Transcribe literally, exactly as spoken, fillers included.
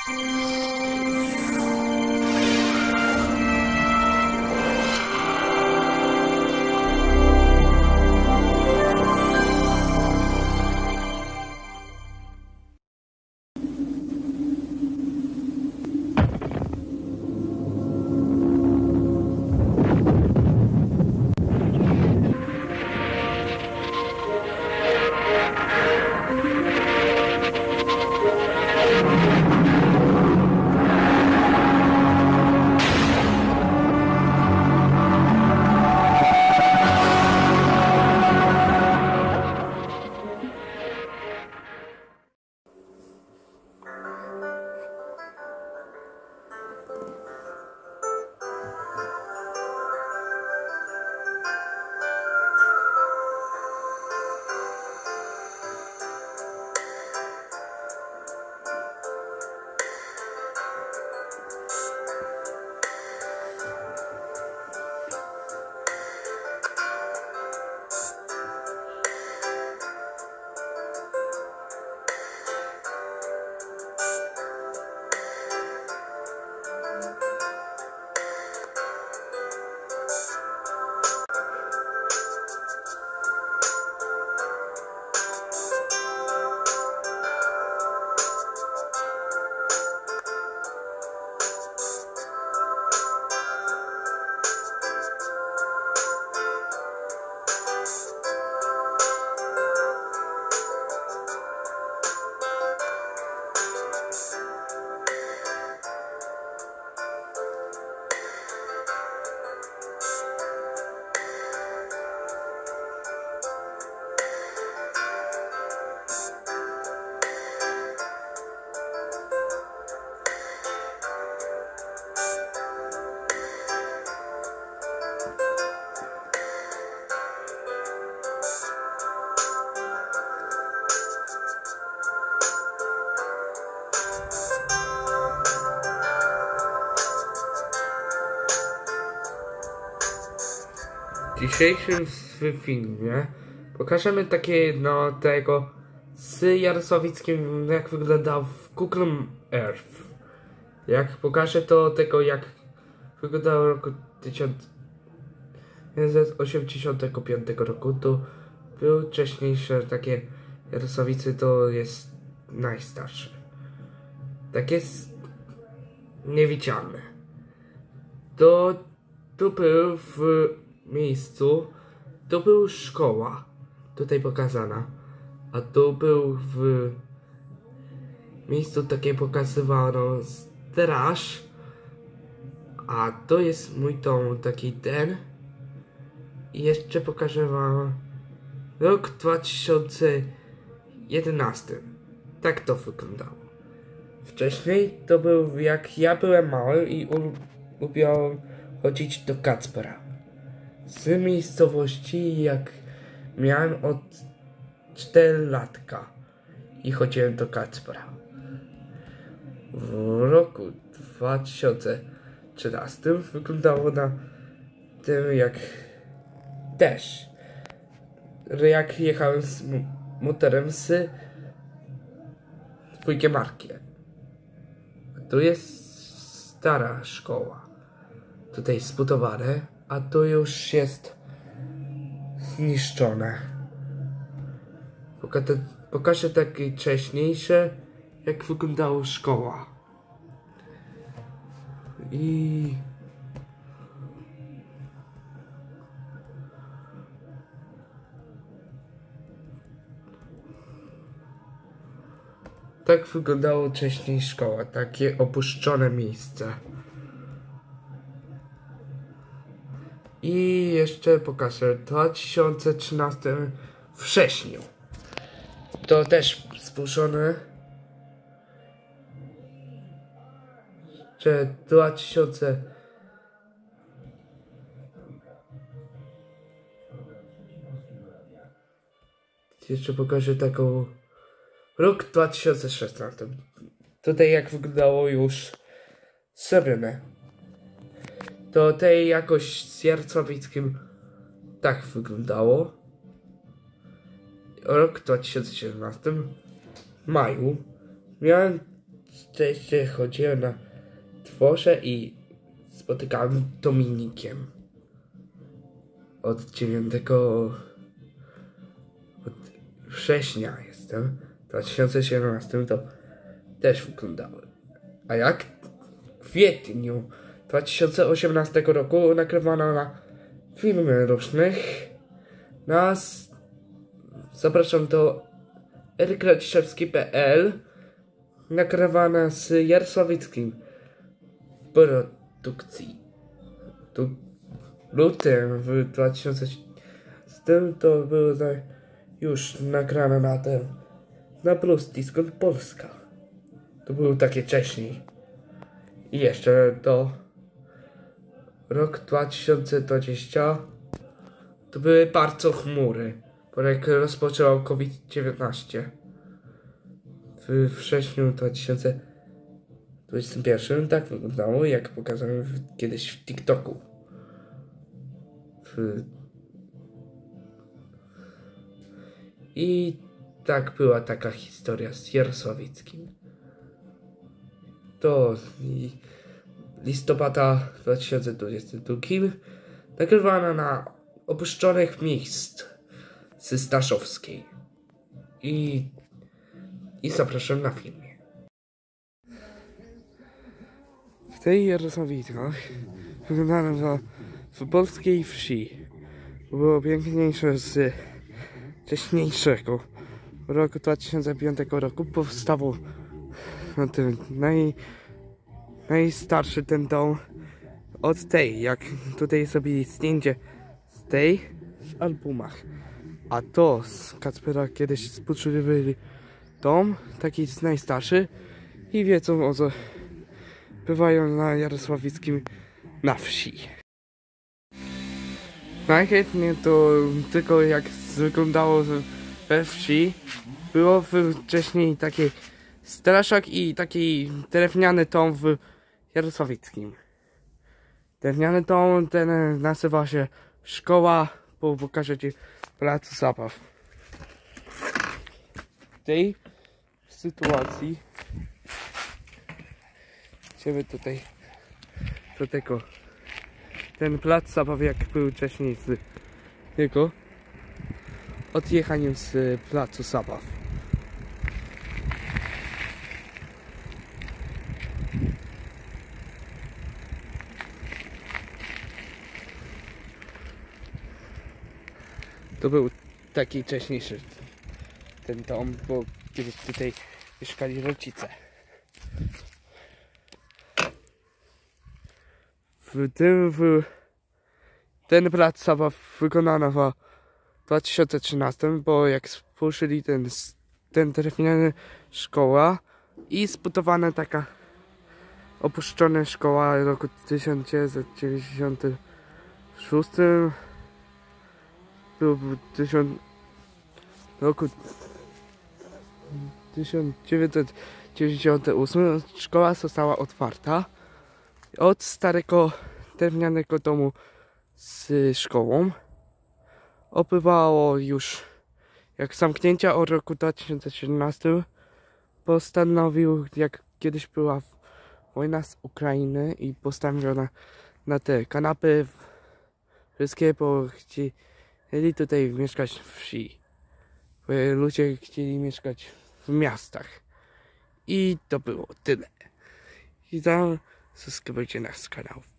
W dzisiejszym filmie pokażemy takie no tego z Jarosławickim, jak wyglądał w Google Earth. Jak pokażę to tego, jak wyglądał w roku tysiąc dziewięćset osiemdziesiątego piątego roku, to był wcześniejsze takie Jarosławice, to jest najstarsze. Tak jest niewidzialne. To tu był w miejscu, to był szkoła, tutaj pokazana, a tu był w miejscu takie pokazywano straż, a to jest mój dom, taki ten, i jeszcze pokażę wam rok dwa tysiące jedenasty, tak to wyglądało. Wcześniej to był jak ja byłem mały i lubiłem chodzić do Kacpra. Z miejscowości jak miałem od cztery latka i chodziłem do Kacpra. W roku dwa tysiące trzynastym wyglądało na tym jak też, jak jechałem z motorem z dwójkiem markiem. Tu jest stara szkoła. Tutaj zbudowane, a tu już jest zniszczone. Pokażę, pokażę takie wcześniejsze, jak wyglądała szkoła. I tak wyglądało wcześniej szkoła, takie opuszczone miejsce. I jeszcze pokażę w dwa tysiące trzynastym wrześniu. To też zburzone. Że dwa tysiące jeszcze pokażę taką rok dwa tysiące szesnasty. Tutaj jak wyglądało już zrobione. To tej jakoś z Jarosławickim tak wyglądało. Rok dwa tysiące siedemnasty w maju miałem częściej chodziłem na dworze i spotykałem Dominikiem. Od dziewiątego od września jestem, w dwa tysiące siedemnastym to też wyglądały. A jak w kwietniu dwa tysiące osiemnastego roku nagrywano na filmy różnych. Nas zapraszam do eryk radziszewski kropka pe el, nagrywana z Jarosławickim w produkcji. Tu lutym w dwa tysiące z tym to było na, już nagrane na tym na Plus Discord Polska. To było takie wcześniej. I jeszcze do rok dwa tysiące dwudziesty to były bardzo chmury, bo jak rozpoczął COVID dziewiętnaście w wrześniu dwa tysiące dwudziestym pierwszym tak wyglądało, jak pokazałem kiedyś w TikToku. W... I tak była taka historia z Jarosławickim. To listopada dwa tysiące dwudziestego drugiego nagrywana na opuszczonych miejsc z Staszowskiej. I, i zapraszam na filmie. W tej Jarosławicach wyglądano w polskiej wsi. Było piękniejsze z wcześniejszego roku dwa tysiące piątego roku. Powstało no, ten naj, najstarszy ten dom od tej, jak tutaj zrobili zdjęcie z tej w albumach. A to z Kacpera kiedyś zbudowali dom, taki najstarszy i wiedzą o co bywają na Jarosławickim na wsi. Najchętniej to tylko jak wyglądało we wsi, było wcześniej taki straszak i taki drewniany dom w Jarosławickim. Drewniany dom ten nazywa się szkoła, bo pokażę ci placu zabaw. W tej sytuacji idziemy tutaj do tego. Ten plac zabaw jak był wcześniej z jego odjechaniem z placu zabaw. To był taki wcześniejszy ten dom, bo kiedyś tutaj mieszkali rodzice. W tym w ten plac zabaw wykonano w dwa tysiące trzynastym, bo jak spojrzeli ten, ten drewniany szkoła i zbudowana taka opuszczona szkoła w roku tysiąc dziewięćset dziewięćdziesiątym szóstym. Był w tysiąc, roku tysiąc dziewięćset dziewięćdziesiątym ósmym szkoła została otwarta. Od starego drewnianego domu z szkołą opływało już jak zamknięcia od roku dwa tysiące siedemnastym postanowił, jak kiedyś była wojna z Ukrainy i postawiono na te kanapy wszystkie, bo chcieli tutaj mieszkać w wsi, bo ludzie chcieli mieszkać w miastach. I to było tyle. I tam subskrybujcie nasz kanał.